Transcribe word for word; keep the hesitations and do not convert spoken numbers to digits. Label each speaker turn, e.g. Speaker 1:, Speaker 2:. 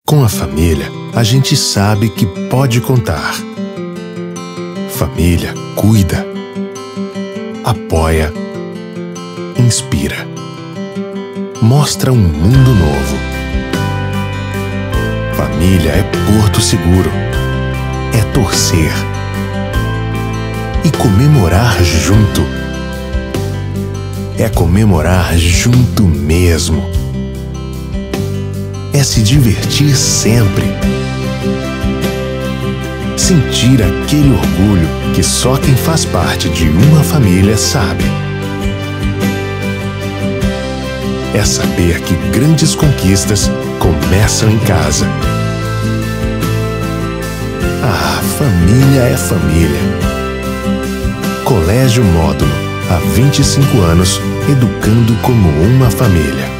Speaker 1: Com a família, a gente sabe que pode contar. Família cuida, apoia, inspira, mostra um mundo novo. Família é porto seguro, é torcer e comemorar junto. É comemorar junto mesmo. É se divertir sempre. Sentir aquele orgulho que só quem faz parte de uma família sabe. É saber que grandes conquistas começam em casa. Ah, família é família. Colégio Módulo, há vinte e cinco anos, educando como uma família.